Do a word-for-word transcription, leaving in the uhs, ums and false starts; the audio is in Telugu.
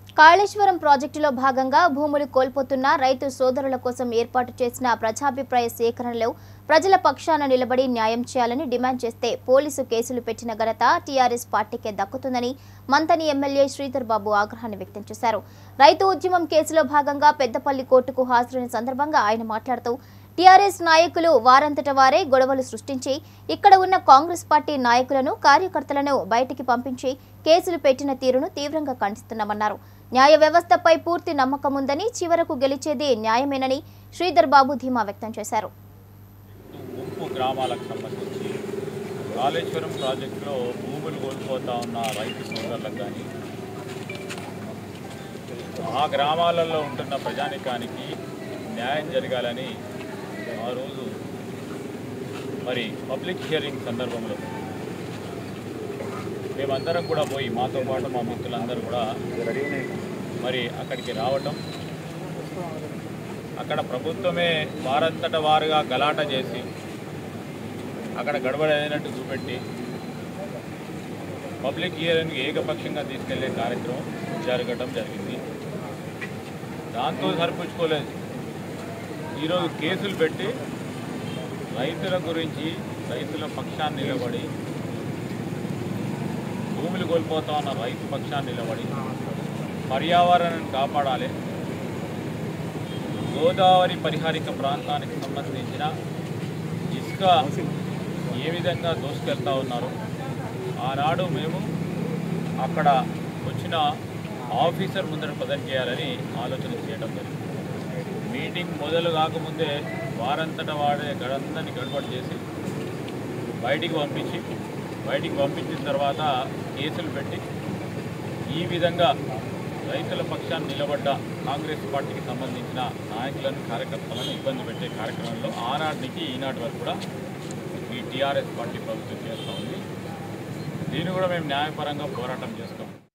కాళేశ్వరం ప్రాజెక్టులో భాగంగా భూములు కోల్పోతున్న రైతు సోదరుల కోసం ఏర్పాటు చేసిన ప్రజాభిప్రాయ సేకరణలో ప్రజల పక్షాన నిలబడి న్యాయం చేయాలని డిమాండ్ చేస్తే పోలీసు కేసులు పెట్టిన ఘనత టీఆర్ఎస్ పార్టీకే దక్కుతుందని మంతని ఎమ్మెల్యే శ్రీధర్ బాబు ఆగ్రహాన్ని వ్యక్తం చేశారు. రైతు ఉద్యమం కేసులో భాగంగా పెద్దపల్లి కోర్టుకు హాజరైన సందర్భంగా ఆయన మాట్లాడుతూ టీఆర్ఎస్ నాయకులు వారంతట వారే గొడవలు సృష్టించి ఇక్కడ ఉన్న కాంగ్రెస్ పార్టీ నాయకులను కార్యకర్తలను బయటికి పంపించి కేసులు పెట్టిన తీరును తీవ్రంగా ఖండిస్తున్నామన్నారు. న్యాయ వ్యవస్థపై పూర్తి నమ్మకం ఉందని, చివరకు గెలిచేది న్యాయమేనని శ్రీధర్ బాబు ధీమా వ్యక్తం చేశారు. ముంపు గ్రామాలకు సంబంధించి కాళేశ్వరం ప్రాజెక్టులో భూములు కోల్పోతా ఉన్న రైతు సోదరులకు కానీ ఆ గ్రామాలలో ఉంటున్న ప్రజానికానికి న్యాయం జరగాలని ఆ రోజు మరి పబ్లిక్ హియరింగ్ సందర్భంలో మేమందరం కూడా పోయి మాతో పాటు మా మిత్రులందరూ కూడా మరి అక్కడికి రావటం, అక్కడ ప్రభుత్వమే వారంతట వారుగా గలాట చేసి అక్కడ గడబడైనట్టు చూపెట్టి పబ్లిక్ హియరింగ్ ఏకపక్షంగా తీసుకెళ్లే కార్యక్రమం జరగడం జరిగింది. దాంతో సరిపుచ్చుకోలేదు. ఈరోజు కేసులు పెట్టి రైతుల గురించి రైతుల పక్షాన్ని నిలబడి భూములు కోల్పోతా ఉన్న రైతు పక్షాన్ని నిలబడి పర్యావరణాన్ని కాపాడాలి, గోదావరి పరిహారిక ప్రాంతానికి సంబంధించిన ఇసుక ఏ విధంగా దోసుకెళ్తా ఉన్నారు. ఆనాడు మేము అక్కడ వచ్చిన ఆఫీసర్ ముందర ప్రజెంట్ చేయాలని ఆలోచన చేయడం జరిగింది. మీటింగ్ మొదలు కాకముందే వారంతట వాడే గడందరినీ గడబడి చేసి బయటికి పంపించి బయటికి పంపించిన తర్వాత కేసులు పెట్టి ఈ విధంగా రైతుల పక్షాన్ని నిలబడ్డ కాంగ్రెస్ పార్టీకి సంబంధించిన నాయకులను కార్యకర్తలను ఇబ్బంది పెట్టే కార్యక్రమంలో ఆనాటికి ఈనాటి వరకు కూడా ఈ టీఆర్ఎస్ పార్టీ ప్రభుత్వం చేస్తూ ఉంది. దీన్ని కూడా మేము న్యాయపరంగా పోరాటం చేస్తాం.